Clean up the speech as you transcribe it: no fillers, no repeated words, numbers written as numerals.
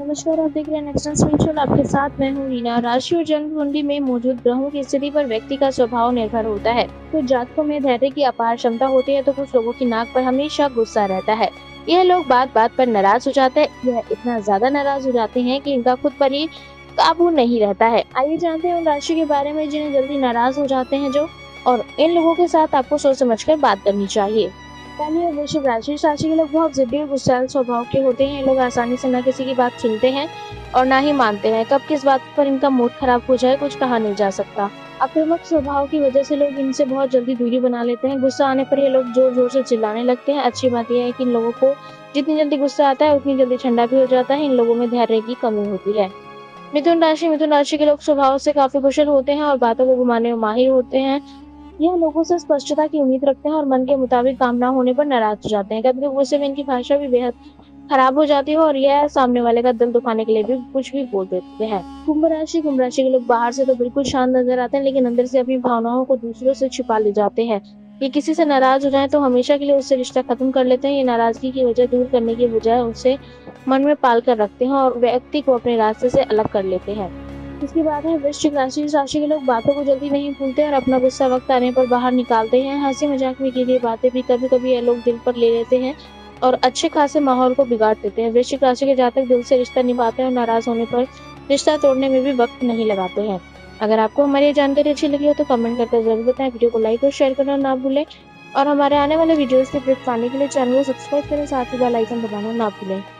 नमस्कार, आप देख रहे हैं नेक्स्ट स्पेशल। आपके साथ मैं हूँ रीना। राशि और जन्म कुंडली में मौजूद ग्रहों की स्थिति पर व्यक्ति का स्वभाव निर्भर होता है। कुछ जातकों में धैर्य की अपार क्षमता होती है तो कुछ लोगों की नाक पर हमेशा गुस्सा रहता है। यह लोग बात बात पर नाराज हो जाते हैं। यह इतना ज्यादा नाराज हो जाते हैं कि इनका खुद पर ही काबू नहीं रहता है। आइए जानते हैं उन राशि के बारे में जिन्हें जल्दी नाराज हो जाते हैं जो, और इन लोगों के साथ आपको सोच समझकर बात करनी चाहिए। पहली है वृश्चिक राशि। इस राशि के लोग बहुत जिद्दी और गुस्सैल स्वभाव के होते हैं। ये लोग आसानी से न किसी की बात सुनते हैं और ना ही मानते हैं। कब किस बात पर इनका मूड खराब हो जाए कुछ कहा नहीं जा सकता। आक्रामक स्वभाव की वजह से लोग इनसे बहुत जल्दी दूरी बना लेते हैं। गुस्सा आने पर ये लोग जोर जोर से चिल्लाने लगते हैं। अच्छी बात यह है कि इन लोगों को जितनी जल्दी गुस्सा आता है उतनी जल्दी ठंडा भी हो जाता है। इन लोगों में धैर्य की कमी होती है। मिथुन राशि के लोग स्वभाव से काफी कुशल होते हैं और बातों को घुमाने में माहिर होते हैं। यह लोगों से स्पष्टता की उम्मीद रखते हैं और मन के मुताबिक काम ना होने पर नाराज हो जाते हैं। कभी कभी गुस्से में इनकी भाषा भी बेहद खराब हो जाती है और यह सामने वाले का दिल दुखाने के लिए भी कुछ भी बोल देते हैं। कुंभ राशि के लोग बाहर से तो बिल्कुल शांत नजर आते हैं, लेकिन अंदर से अपनी भावनाओं को दूसरों से छिपा ले जाते हैं। ये किसी से नाराज हो जाए तो हमेशा के लिए उससे रिश्ता खत्म कर लेते हैं। ये नाराजगी की वजह दूर करने की बजाय उसे मन में पाल कर रखते हैं और व्यक्ति को अपने रास्ते से अलग कर लेते हैं। इसके बाद है वृश्चिक राशि। इस राशि के लोग बातों को जल्दी नहीं भूलते और अपना गुस्सा वक्त आने पर बाहर निकालते हैं। हंसी मजाक में की गई बातें भी कभी कभी ये लोग दिल पर ले लेते हैं और अच्छे खासे माहौल को बिगाड़ देते हैं। वृश्चिक राशि के जातक दिल से रिश्ता निभाते हैं और नाराज होने पर रिश्ता तोड़ने में भी वक्त नहीं लगाते हैं। अगर आपको हमारी ये जानकारी अच्छी लगी हो तो कमेंट करके जरूर बताएं। वीडियो को लाइक और शेयर करना ना भूलें और हमारे आने वाले वीडियोस के अपडेट पाने के लिए चैनल को सब्सक्राइब करें, साथ ही बेल आइकन दबाना ना भूलें।